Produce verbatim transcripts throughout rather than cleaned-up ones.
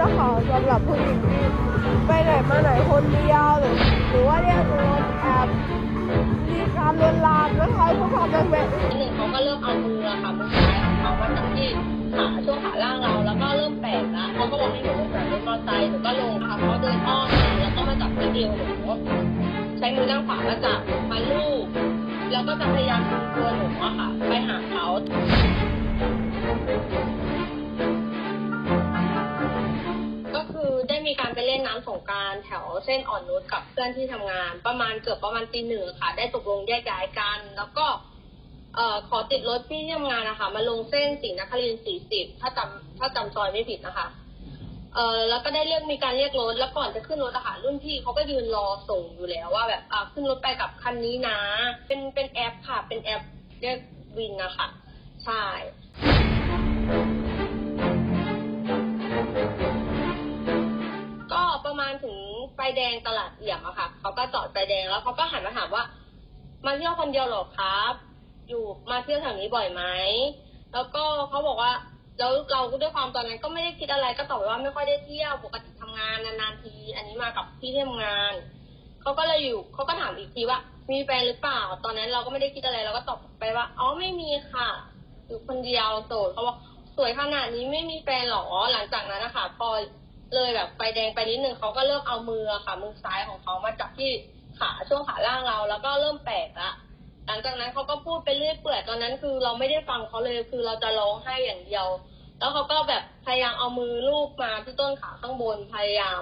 นะคะสำหรับผู้หญิงที่ไปไหนมาไหนคนเดียวหรือหรือว่าเรียกรถแอบมีการลวนลามนะคะพวกเขาเป็นแบบหนึ่งเขาก็เริ่มเอามือค่ะมือซ้ายของเขามาจับที่ขาช่วงขาล่างเราแล้วก็เริ่มแปลกละเขาก็บอกให้หนูลงจากรถมอเตอร์ไซค์หนูก็ลงค่ะเขาเดินอ้อมมาแล้วก็มาจับที่เอวหนูใช้มือด้านขวามาจับมาลูบแล้วก็จะพยายามดึงตัวหนูอะค่ะไปหาเขาก็คือได้มีการไปเล่นน้ำสงกรานต์แถวเส้นอ่อนนุชกับเพื่อนที่ทำงานประมาณเกือบประมาณตีหนึ่งค่ะได้ตกลงแยกย้ายกันแล้วก็เอ่อขอติดรถที่ทำงานนะคะมาลงเส้นศรีนครินทร์สี่สิบถ้าจำถ้าจำซอยไม่ผิดนะคะเอ่อแล้วก็ได้เรียกมีการเรียกรถแล้วก่อนจะขึ้นรถอะค่ะรุ่นพี่เขาก็ยืนรอส่งอยู่แล้วว่าแบบอ่าขึ้นรถไปกับคันนี้นะเป็นเป็นแอปค่ะเป็นแอปเรียกวินนะคะใช่ก็ประมาณถึงไฟแดงตลาดเอี่ยมอะค่ะเขาก็จอดไฟแดงแล้วเขาก็หันมาถามว่ามาเที่ยวคนเดียวหรอครับอยู่มาเที่ยวแถวนี้บ่อยไหมแล้วก็เขาบอกว่าแล้วเราด้วยความตอนนั้นก็ไม่ได้คิดอะไรก็ตอบไปว่าไม่ค่อยได้เที่ยวปกติทำงานนานๆทีอันนี้มากับพี่ที่ทำงานเขาก็เลยอยู่เขาก็ถามอีกทีว่ามีแฟนหรือเปล่าตอนนั้นเราก็ไม่ได้คิดอะไรเราก็ตอบไปว่าอ๋อไม่มีค่ะอยู่คนเดียวโสดเขาบอกสวยขนาดนี้ไม่มีแฟนหรอหลังจากนั้นนะคะพอเลยแบบไฟแดงไปนิดนึงเขาก็เริ่มเอามือค่ะมือซ้ายของเขามาจับที่ขาช่วงขาล่างเราแล้วก็เริ่มแปลกละหลังจากนั้นเขาก็พูดไปเรื่อยเปื่อยตอนนั้นคือเราไม่ได้ฟังเขาเลยคือเราจะร้องไห้อย่างเดียวแล้วเขาก็แบบพยายามเอามือลูบมาที่ต้นขาข้างบนพยายาม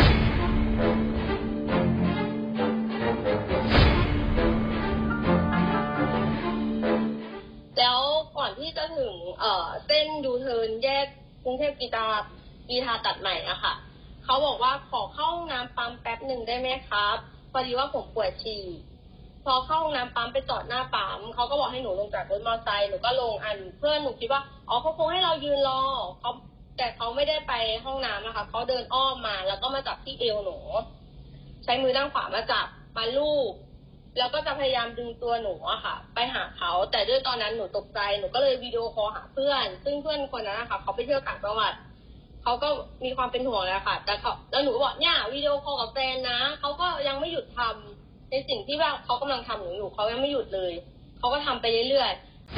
แล้วก่อนที่จะถึงเอ่อเส้นยูเทิร์นแยกกรุงเทพกีตากีทาตัดใหม่อะค่ะเขาบอกว่าขอเข้าห้องน้ำปั๊มแป๊บหนึ่งได้ไหมครับพอดีว่าผมปวดฉี่พอเข้าห้องน้ำปั๊มไปจอดหน้าปั๊มเขาก็บอกให้หนูลงจากรถมอเตอร์ไซค์หนูก็ลงอันเพื่อนหนูคิดว่าอ๋อเขาคงให้เรายืนรอเขาแต่เขาไม่ได้ไปห้องน้ำนะคะเขาเดินอ้อมมาแล้วก็มาจับที่เอวหนูใช้มือด้านขวามาจับมาลูบแล้วก็จะพยายามดึงตัวหนูอะค่ะไปหาเขาแต่ด้วยตอนนั้นหนูตกใจหนูก็เลยวิดีโอคอลหาเพื่อนซึ่งเพื่อนคนนั้นนะคะเขาไปเที่ยวต่างจังหวัดเขาก็มีความเป็นห่วงเลยค่ะแต่เขาแล้วหนูบอกเนี่ยวิดีโอคอลกับแฟนนะเขาก็ยังไม่หยุดทำในสิ่งที่ว่าเขากำลังทำหนูอยู่เขายังไม่หยุดเลยเขาก็ทำไปเรื่อย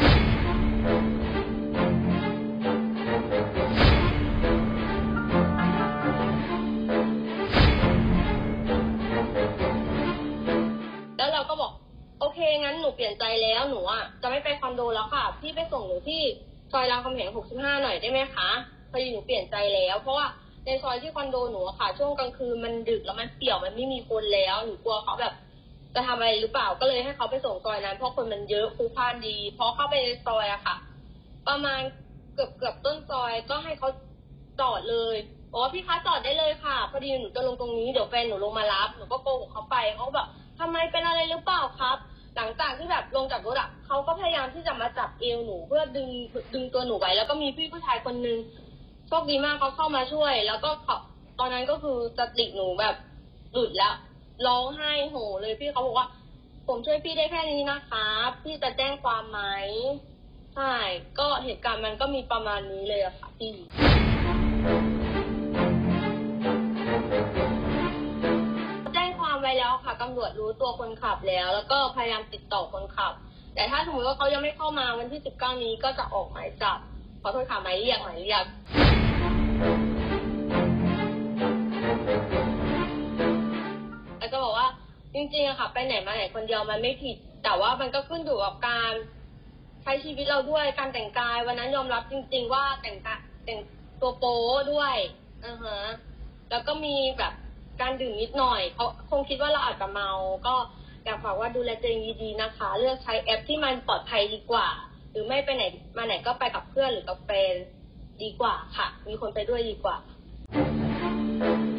ๆแล้วเราก็บอกโอเคงั้นหนูเปลี่ยนใจแล้วหนูอ่ะจะไม่ไปคอนโดแล้วค่ะพี่ไปส่งหนูที่ซอยรามคำแหงหกสิบห้าหน่อยได้ไหมคะพอดีหนูเปลี่ยนใจแล้วเพราะว่าในซอยที่คอนโดหนูอะค่ะช่วงกลางคืนมันดึกแล้วมันเปี่ยวมันไม่มีคนแล้วหนูกลัวเขาแบบจะทำอะไรหรือเปล่าก็เลยให้เขาไปส่งซอยนั้นเพราะคนมันเยอะคู่พานดีพอเข้าไปในซอยอะค่ะประมาณเกือบเกือบต้นซอยก็ให้เขาจอดเลยบอกว่าพี่คะจอดได้เลยค่ะพอดีหนูจะลงตรงนี้เดี๋ยวแฟนหนูลงมารับหนูก็โกหกเขาไปเขาแบบทำไมเป็นอะไรหรือเปล่าครับหลังจากที่แบบลงจากรถอะเขาก็พยายามที่จะมาจับเอวหนูเพื่อดึงดึงตัวหนูไว้แล้วก็มีพี่ผู้ชายคนนึงโชคดีมากเขาเข้ามาช่วยแล้วก็ตอนนั้นก็คือสติหนูแบบหลุดแล้วร้องไห้โหเลยพี่เขาบอกว่าผมช่วยพี่ได้แค่นี้นะคะพี่จะแจ้งความไหมใช่ก็เหตุการณ์มันก็มีประมาณนี้เลยอะค่ะพี่แจ้งความไว้แล้วค่ะตำรวจรู้ตัวคนขับแล้วแล้วก็พยายามติดต่อคนขับแต่ถ้าสมมติว่าเขายังไม่เข้ามาวันที่สิบเก้านี้ก็จะออกหมายจับขอโทษค่ะหมายเรียกหมายเรียกแล้วก็บอกว่าจริงๆอะค่ะไปไหนมาไหนคนเดียวมันไม่ผิดแต่ว่ามันก็ขึ้นอยู่กับการใช้ชีวิตเราด้วยการแต่งกายวันนั้นยอมรับจริงๆว่าแต่งกายแต่งตัวโป๊ด้วยอือฮะแล้วก็มีแบบการดื่มนิดหน่อยเขาคงคิดว่าเราอาจจะเมาก็อยากฝากว่าดูแลตัวเองดีๆนะคะเลือกใช้แอปที่มันปลอดภัยดีกว่าหรือไม่ไปไหนมาไหนก็ไปกับเพื่อนหรือกับแฟนดีกว่าค่ะมีคนไปด้วยดีกว่า